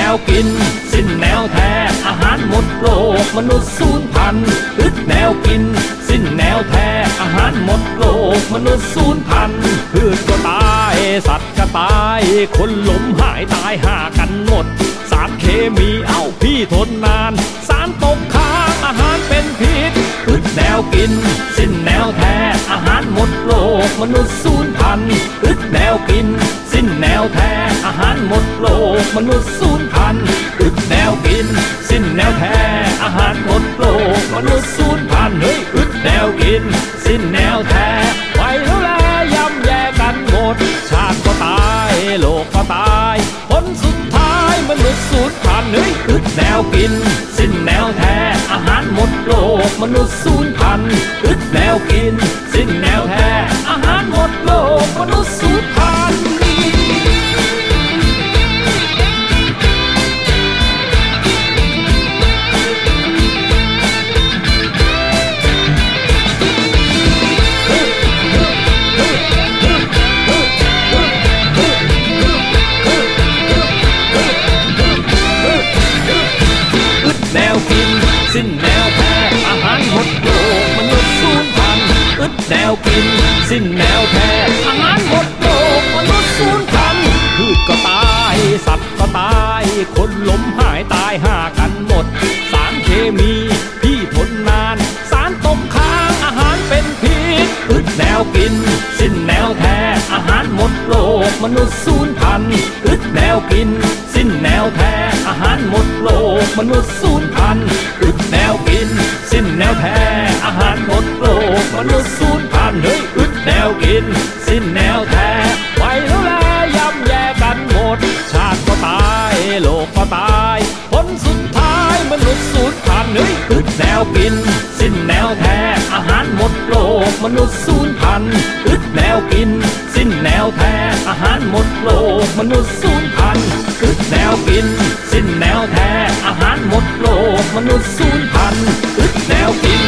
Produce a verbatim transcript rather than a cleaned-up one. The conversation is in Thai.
วกินสิ้นแนวแท้อาหารหมดโลกมนุษย์สูญพันธุ์อึดแนวกินสิ้นแนวแท้อาหารหมดโลกมนุษย์สูญพันธุ์พืชก็ตายสัตว์ก็ตายคนหลมหายตายหากันหมดสารเคมีเอ้าพี่ทนนานสารตกค้างอาหารเป็นพิษอึดแนวกินสิ้นแนวแท้อาหารหมดโลกมนุษย์สูญพันธุ์อึดแนวกินสิ้นแนวแท้อาหารหมดโลกมนุษย์สูญพันธุ์อึดแนวกินสิ้นแนวแท้อาหารหมดโลกมนุษย์สูญพันธุ์เฮ้ยอึดแนวกินสิ้นแนวแท้ไปแล้วแลย่ำแย่กันหมดชาติก็ตายโลกก็ตายผลสุดท้ายมนุษย์สูญพันธุ์เฮ้ยอึดแนวกินสิ้นแนวแท้อาหารหมดโลกมนุษย์สูญพันธุ์อึดแนวกินสิ้นแนวแท้อาหารหมดโลกมนุษย์สูญพันธุ์สิ้นแนวแท้อาหารหมดโลกมนุษย์สูญพันธุ์อึดแนวกินสิ้นแนวแท้อาหารหมดโลกมนุษย์สูญพันธุ์พืชก็ตายสัตว์ก็ตายคนล้มหายตายหากันหมดสารเคมีพี่ทนนานสารตกค้างอาหารเป็นพิษอึดแนวกินสิ้นแนวแท้อาหารหมดโลกมนุษย์สูญพันธุ์อึดแนวกินสิ้นแนวแท้อาหารหมดโลกมนุษย์สูญพันธุ์อึดแนวกินสิ้นแนวแท้อาหารหมดโลกมนุษย์สูญพันธุ์เฮ้ยอึดแนวกินสิ้นแนวแท้ไปแล้วแลย่ำแย่กันหมดชาติก็ตายโลกก็ตายผลสุดท้ายมนุษย์สูญพันธุ์เฮ้ยอึดแนวกินสิ้นแนวแท้อาหารหมดโลกมนุษย์สูญพันธุ์อึดแนวกินสิ้นแนวแท้อาหารหมดโลกมนุษย์สูญพันธุ์อึดแนวกินสิ้นแนวแท้อาหารหมดโลกมนุษย์สูญพันธุ์อึดแนวกิน